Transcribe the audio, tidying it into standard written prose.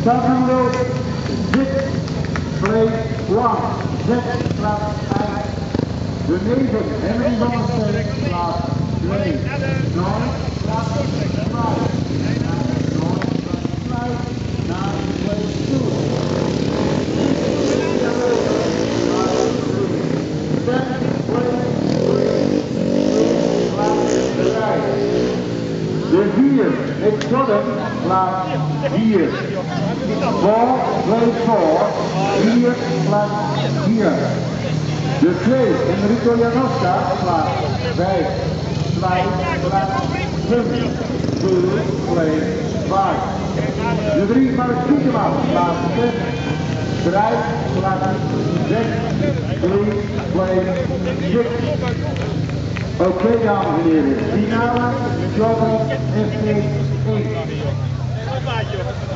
Start number 6, place 1, 6, plaats 1. De 9, Henry van der Steen, plaats 2. 9, plaats 5. 9, plaats 5. 9, place 2. 10, place 3. Plaats 3. De 4, Nick Jordan, plaats 4. 4, place 4, 4, plaats 4. De 2, Enrico Janoska, plaats 5. 5, plaats 5. 2, place 5. De 3, Mark Kiekema, plaats 6. 3, plaats 6. 3, place 6. Oké, dames en heren, finale, Jordan, FC 1.